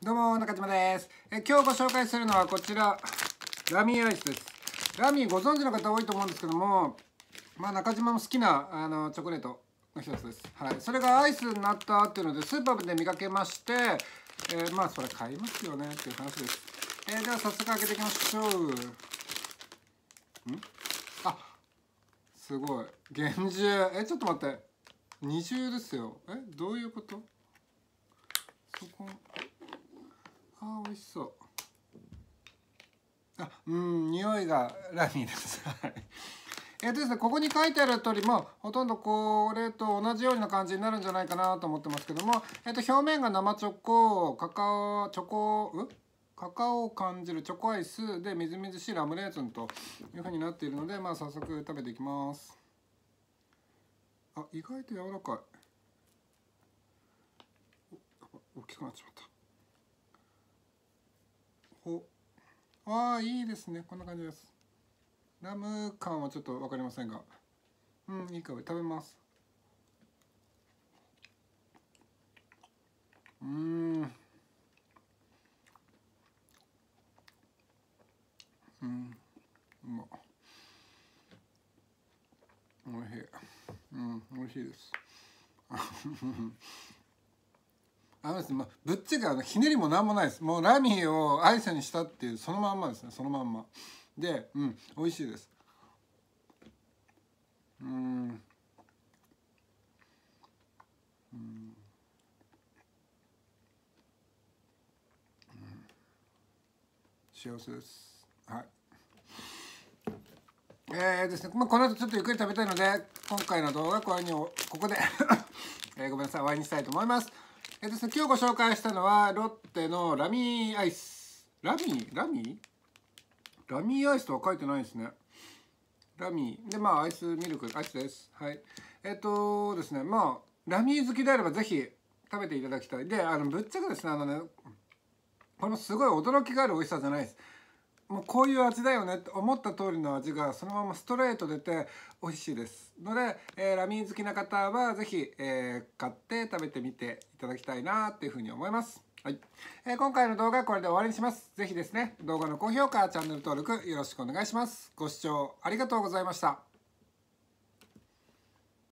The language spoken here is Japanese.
どうも中島です。今日ご紹介するのはこちらラミーアイスです。ラミーご存知の方多いと思うんですけども、中島も好きなチョコレートの一つです。はい、それがアイスになったっていうのでスーパーで見かけまして、それ買いますよねっていう話です。では早速開けていきましょう。あ、すごい厳重。ちょっと待って、二重ですよ。どういうこと？そこ美味しそう。匂いがラミーです。はい。ですね、ここに書いてある通りもほとんどこれと同じような感じになるんじゃないかなと思ってますけども、表面が生チョコ、カカオを感じるチョコアイスでみずみずしいラムレーズンというふうになっているので、早速食べていきます。意外と柔らかい。大きくなっちまった。いいですね。こんな感じです。ラム感はちょっと分かりませんが、いい香り。食べます。うまっ。おいしい。おいしいです。ですね、ぶっちゃけひねりもなんもないです。もうラミーをアイスにしたっていうそのまんまですね。そのまんまで、美味しいです。幸せです。はい。ですね、この後ちょっとゆっくり食べたいので、今回の動画はここでごめんなさい、終わりにしたいと思います。ですね、今日ご紹介したのはロッテのラミーアイス。ラミーアイスとは書いてないですね。ラミーでアイスミルクアイスです。はい。ですね、ラミー好きであればぜひ食べていただきたい。で、ぶっちゃけですね、このすごい驚きがある美味しさじゃないです。もうこういう味だよねって思った通りの味がそのままストレート出て美味しいですので、ラミー好きな方はぜひ、買って食べてみていただきたいなっていうふうに思います。はい。今回の動画はこれで終わりにします。ぜひですね、動画の高評価、チャンネル登録よろしくお願いします。ご視聴ありがとうございました。